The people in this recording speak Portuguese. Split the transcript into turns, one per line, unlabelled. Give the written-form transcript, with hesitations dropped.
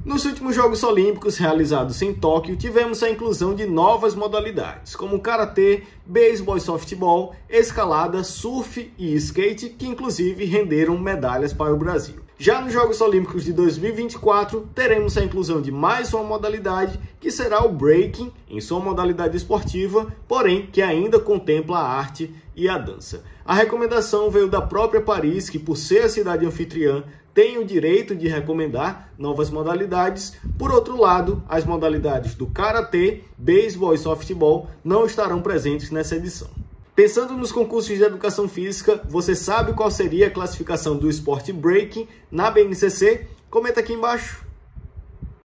Nos últimos Jogos Olímpicos realizados em Tóquio, tivemos a inclusão de novas modalidades, como karatê, beisebol e softball, escalada, surf e skate, que inclusive renderam medalhas para o Brasil. Já nos Jogos Olímpicos de 2024, teremos a inclusão de mais uma modalidade, que será o breaking, em sua modalidade esportiva, porém que ainda contempla a arte e a dança. A recomendação veio da própria Paris, que por ser a cidade anfitriã, tem o direito de recomendar novas modalidades. Por outro lado, as modalidades do karatê, beisebol e softball não estarão presentes nessa edição. Pensando nos concursos de educação física, você sabe qual seria a classificação do esporte breaking na BNCC? Comenta aqui embaixo.